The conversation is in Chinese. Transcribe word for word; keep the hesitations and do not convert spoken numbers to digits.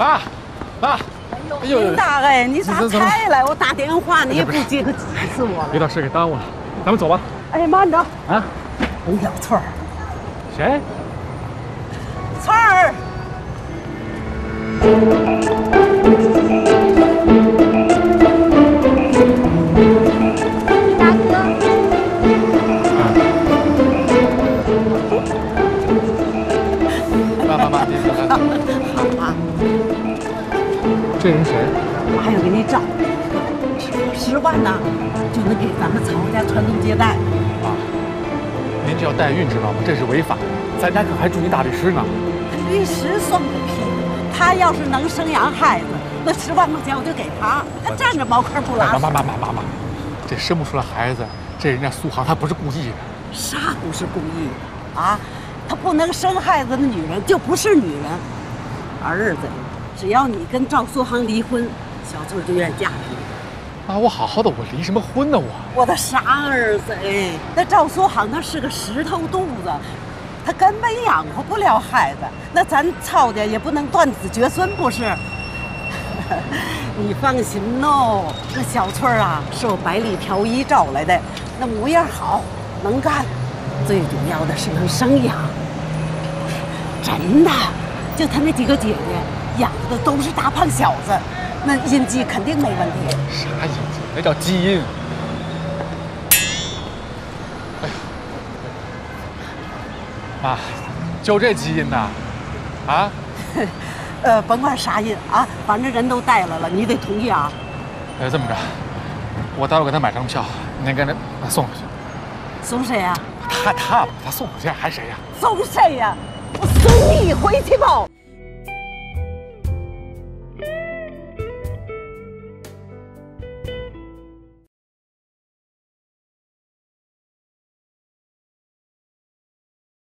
妈，妈， 哎呦，林大哎，你咋才来？我打电话你也不接，可急死我了。 别把事给耽误了，咱们走吧。 哎，慢着啊！ 洪小翠儿。 谁？ 翠儿。 大哥。 妈妈妈，你来。 好啊。 这人谁？ 我还要给你找，十万呢，就能给咱们曹家传宗接代。 妈，您这要代孕知道吗？这是违法，咱家可还住一大律师呢。 律师算个屁！他要是能生养孩子，那十万块钱我就给他。他占着茅坑不拉屎。 妈妈妈妈妈妈，这生不出来孩子，这人家苏杭他不是故意的。 啥不是故意啊？他不能生孩子的女人就不是女人。儿子，只要你跟赵苏杭离婚，小翠就愿嫁给你。 妈，我好好的，我离什么婚呢？我我的傻儿子哎，那赵苏杭他是个石头肚子，他根本养活不了孩子。那咱曹家也不能断子绝孙，不是？你放心喽，那小翠儿啊，是我百里挑一招来的，那模样好，能干，最主要的是能生养。真的，就他那几个姐姐养的都是大胖小子，那阴基肯定没问题。 啥阴基？那叫基因。哎呀，妈，就这基因呐？啊？ 呃，甭管啥印啊，反正人都带来了，你得同意啊。 哎，这么着，我待会儿给他买张票，您给他送回去。 送谁呀？ 他他他送回去还谁呀？ 送谁呀？我送你回去吧。